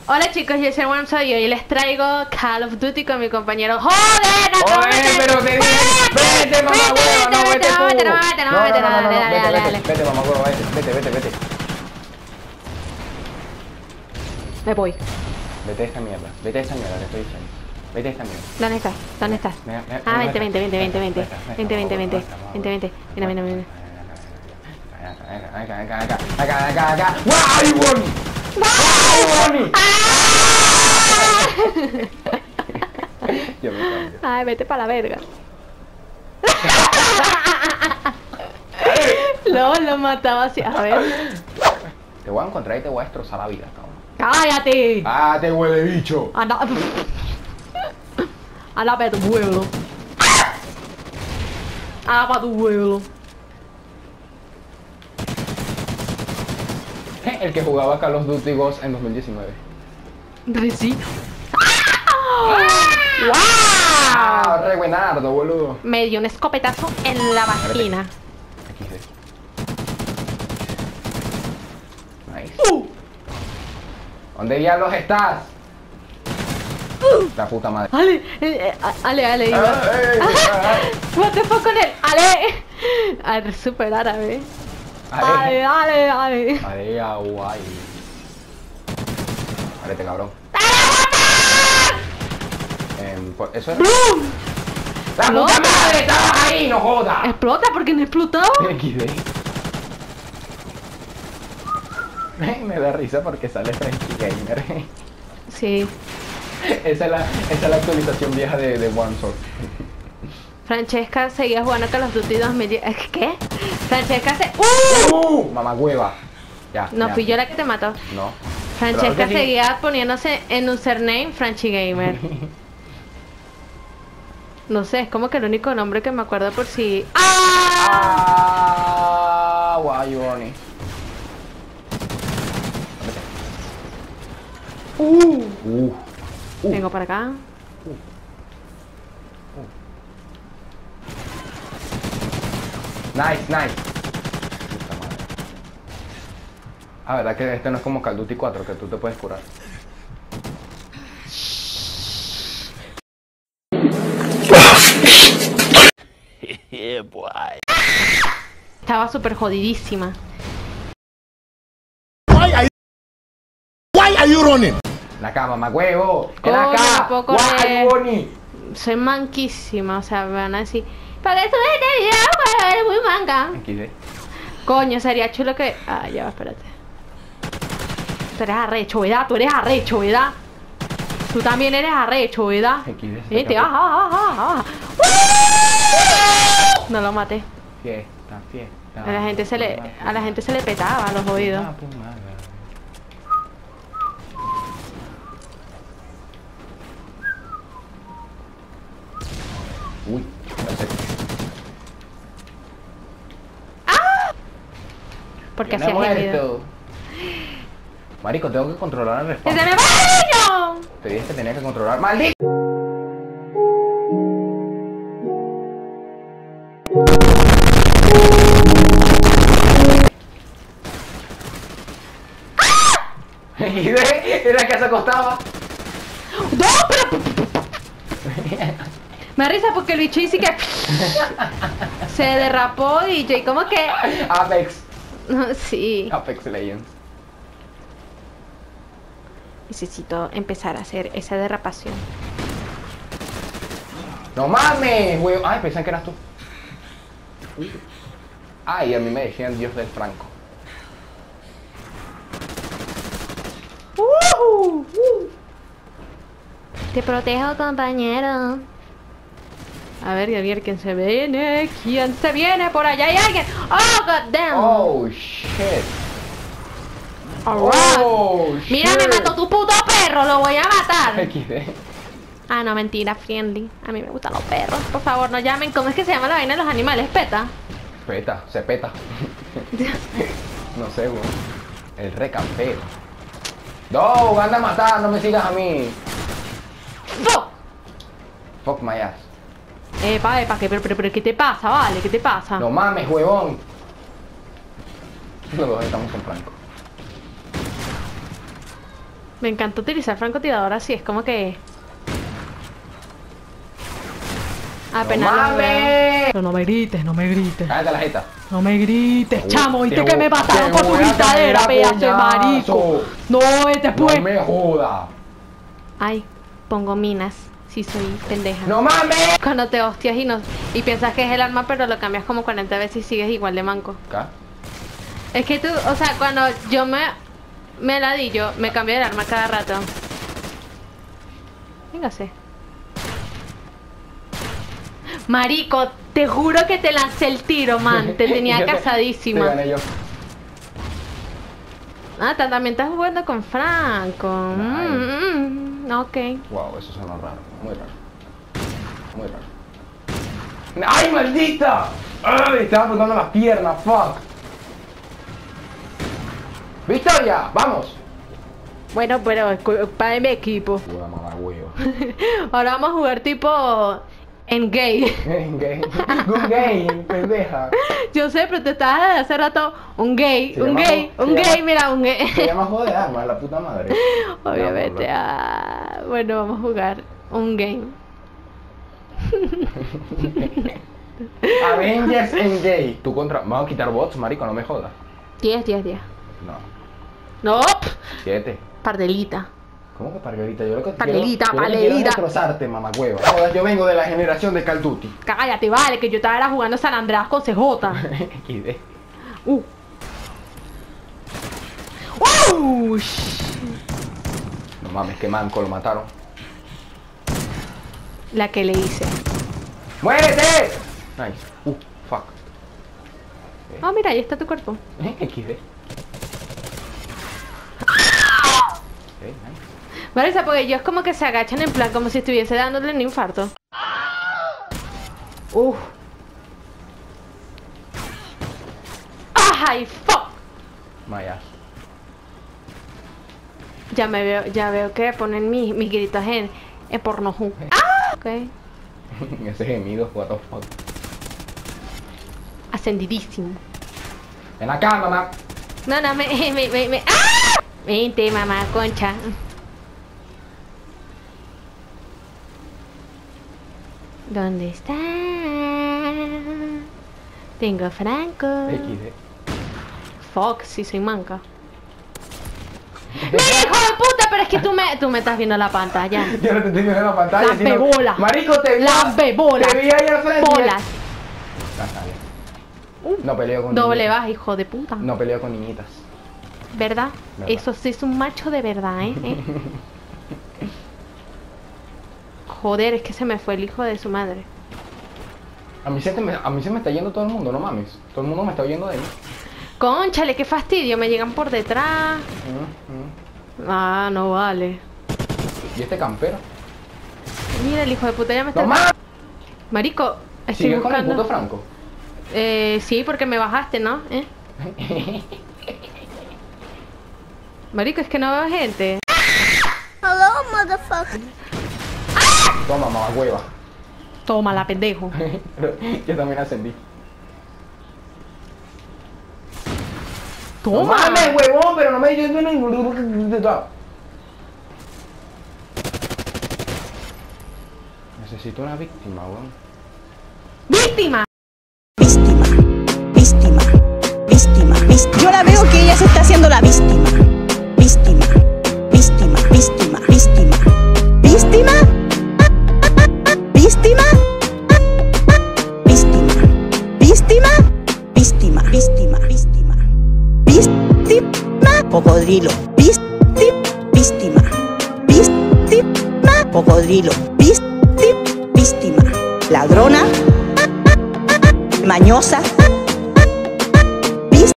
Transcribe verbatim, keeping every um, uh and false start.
Hola chicos, yo soy Wormso y hoy les traigo Call of Duty con mi compañero. ¡Joder! ¡Oye, pero te dije! ¡Vete, mamá huevo! ¡No, vete tú! No, vete, no, vete, no, No, vete, no, no, no, dale, dale, vete, dale, vete, dale. vete, mamá huevo, vete, vete, vete, vete. Me voy. Vete a esta mierda, vete a esta mierda, te estoy diciendo. Vete a esta mierda. ¿Dónde estás? ¿Dónde estás? Mira, mira, Ah, mira, vente, vente, vente, vente, vente. Esta, esta, Vente, vente, vente. esta, Vente, vente. Mira, mira, mira. Acá, acá, acá, acá, acá, acá. ¡Guay, Bonnie! ¡Guay, Bonnie! Yo me cambio. Ay, vete para la verga. Luego lo mataba así. A ver. Te voy a encontrar y te voy a destrozar la vida, cabrón. ¡Cállate! ¡Ah, te huele bicho! Anda. Anda para tu pueblo. Anda para tu pueblo. El que jugaba Call of Duty Ghost en dos mil diecinueve. Reci. ¡Wow! ¡Ah, re buenardo, boludo! Me dio un escopetazo en la vagina. Aquí sí. Nice. Uh. ¿Dónde diablos estás? Uh. La puta madre. Ale, eh, eh, ale, ale, iba. Ah, eh, ah, What the fuck con él, ale. Ale, super árabe. Ale. Ale, ale, ale. Ale, guay. Arete, cabrón. Eh, pues, eso es. ¡Bum! ¡La No. puta madre! ¡Estabas ahí! ¡No jodas! Explota porque no explotó. equis de. Me da risa porque sale Frenchy Gamer. Sí. Esa es la, esa es la actualización vieja de, de OneSword. Francesca seguía jugando Call of Duty dos mil diez. ¿Qué? Francesca se. ¡Uh! ¡Uh! Mamá hueva. Ya. No, ya. fui yo la que te mató. No. Francesca Pero que sí. seguía poniéndose en username Franchi Gamer. No sé, es como que el único nombre que me acuerdo por si. ¡Ah! Ah, guay, Bonnie. ¡Uh! Uh. Uh. Vengo para acá. Nice, nice. Puta madre. Ah, verdad que este no es como Call of Duty cuatro, que tú te puedes curar. Yeah, boy. Estaba súper jodidísima. Why are you, why are you running? La cama, mamá huevo. En Coño, acá. poco Guay, de- Bonnie. Soy manquísima, o sea, me van a decir. ¿Para qué subes este video? Eres muy manca. equis de. Coño, sería chulo que. Ah, ya va, espérate. Tú eres arrecho, ¿verdad? Tú eres arrecho, ¿verdad? Tú también eres arrecho, ¿verdad? equis de. Vete, ah, ah, ah, ah. No lo maté. Fiesta, fiesta. A la gente se le, a la gente se le petaba los oídos. Uy, perfecto. Porque ¿Quién ha hacía gemido. muerto? Marico, tengo que controlar el ¡Que respawn. se me va el niño! Te dije que tenía que controlar. ¡Maldito! equis de, era que se acostaba. ¡No, pero! Me da risa porque el bicho dice que se derrapó y yo, ¿y cómo que? Apex. Sí. Apex Legends. Necesito empezar a hacer esa derrapación. ¡No mames, güey! Ay, pensaban que eras tú. Ay, a mí me decían Dios del Franco. Uh, uh. Te protejo, compañero. A ver, a ver quién se viene. ¿Quién se viene por allá? ¿Hay alguien? ¡Oh, goddamn! Oh, shit. Alright. Oh, Mira, me shit. mató tu puto perro, lo voy a matar. equis de. Ah, no, mentira, friendly. A mí me gustan los perros. Por favor, no llamen. ¿Cómo es que se llama la vaina de los animales? ¿Peta? Peta, se peta. No sé, güey. El recampero. No, anda a matar, no me sigas a mí. ¡Fuck! Fuck my ass. Epa, epa, ¿qué, pero, pero, pero, ¿qué te pasa, vale? ¿Qué te pasa? No mames, huevón. Los dos estamos con Franco. Me encanta utilizar francotirador así, es como que... Apenas ¡No los veo. mames! Pero no me grites, no me grites. Cállate la jeta. No me grites, Uy, chamo, viste te que me voy- mataron te por tu voy a gritadera, caer a pedazo de marico. coñazo. No, este pues. No me joda. Ay, pongo minas, si soy pendeja. ¡No mames! Cuando te hostias y no y piensas que es el arma, pero lo cambias como cuarenta veces y sigues igual de manco. ¿Acá? Es que tú, o sea, cuando yo me me ladillo, me cambio de arma cada rato. Véngase. Marico, te juro que te lancé el tiro, man. Te tenía Yo te- casadísima. Te gané yo. Ah, ta- también estás jugando con Franco. Nice. Mm, mm, ok. Wow, eso sonó raro. Muy raro. Muy raro. ¡Ay, maldita! ¡Ay! Estaba apuntando las piernas, fuck. ¡Victoria! ¡Vamos! Bueno, pero es culpa de mi equipo. Puta mamá, huevo. Ahora vamos a jugar tipo en gay. Gay. Good game, pendeja. Yo sé, pero te estabas desde hace rato un gay, Se un llama gay, jo- un se gay, llama- mira, un gay. Se llama juego de armas, la puta madre. Obviamente, No, ah, bueno, vamos a jugar un game. Avengers Endgame. Tú contra... Vamos a quitar bots, marico, no me jodas. diez, diez, diez. No. No, pf, Siete. pardelita. ¿Cómo que parguerita? Yo lo que Parguerita, quiero, yo lo que quiero es parguerita. destrozarte, mamacueva. Joder, yo vengo de la generación de Call of Duty. Cállate, vale, que yo estaba era jugando San Andreas con C J. equis de. Uh. ¡Uh! No mames, que manco, lo mataron. La que le hice. ¡Muérete! Nice. Uh, fuck. Ah, mira, ahí está tu cuerpo. equis de. Ok, nice. Marisa, porque ellos como que se agachan en plan como si estuviese dándole un infarto. Uf. ¡Ay, fuck! Maya. Ya me veo, ya veo que ponen mis, mis gritos en, en Pornhub. ¡Ah! Ok. Ese gemido, what the fuck. Ascendidísimo. Ven acá, mamá. No, no, me, me, me, me. ¡Ah! Vente, mamá, concha. ¿Dónde está? Tengo Franco. equis de. Fuck, sí soy manca. ¡No, hijo de puta! Pero es que tú me, tú me estás viendo la pantalla. Yo no te estoy viendo en la pantalla. Las sino- bebolas. Marico, te vi. Las bebolas. Te vi ahí al frente. Bolas. Ah, está bien. No peleo con Doble niñitas. baja, hijo de puta. No peleo con niñitas. ¿Verdad? ¿Verdad? Eso sí es un macho de verdad, ¿eh? ¿Eh? Joder, es que se me fue el hijo de su madre. A mí, se me, a mí se me está yendo todo el mundo, no mames. Todo el mundo me está oyendo de mí. Cónchale, qué fastidio, me llegan por detrás. Mm, mm. Ah, no vale. ¿Y este campero? Mira, el hijo de puta ya me está... ¡No mames! Marico, estoy ¿Sigues con el buscando... puto Franco? Eh, sí, porque me bajaste, ¿no? ¿Eh? Marico, es que no veo gente. Hello, motherfucker. Toma, mamá hueva. Toma, la pendejo. Yo también ascendí. Toma. ¡No mames, huevón! Pero no me yo ningún. Necesito una víctima, weón. ¡Víctima! Víctima, víctima, víctima, víctima. Yo la veo que ella se está haciendo la víctima. Víctima, víctima, víctima, víctima. ¿Víctima? ¿Víctima? ¿Víctima? ¿Víctima? Víctima, víctima, víctima. Víctima, cocodrilo. Víctima, víctima. Víctima, cocodrilo. Víctima, víctima. Ladrona, mañosa.